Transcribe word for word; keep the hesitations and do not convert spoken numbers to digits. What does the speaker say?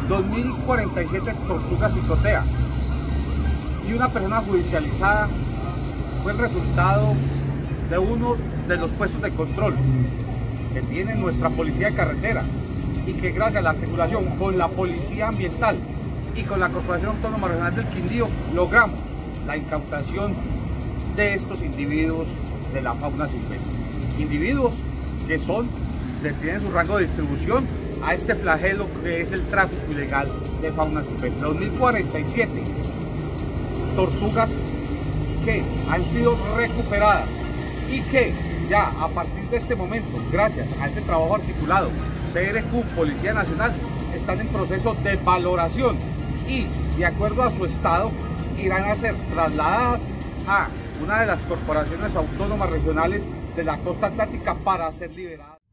dos mil cuarenta y siete tortugas cicotea y una persona judicializada fue el resultado de uno de los puestos de control que tiene nuestra policía de carretera y que gracias a la articulación con la policía ambiental y con la Corporación Autónoma Regional del Quindío logramos la incautación de estos individuos de la fauna silvestre. Individuos que son, que tienen su rango de distribución a este flagelo que es el tráfico ilegal de fauna silvestre. dos mil cuarenta y siete tortugas que han sido recuperadas y que ya a partir de este momento, gracias a ese trabajo articulado, C R Q, Policía Nacional, están en proceso de valoración y, de acuerdo a su estado, irán a ser trasladadas a una de las corporaciones autónomas regionales de la costa atlántica para ser liberadas.